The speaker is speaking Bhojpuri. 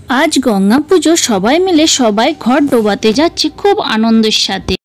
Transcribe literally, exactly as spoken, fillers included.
आज गंगा पुजो सबाई मिले सबाई घर डोबाते जाच्छे खूब आनंदेर साथे।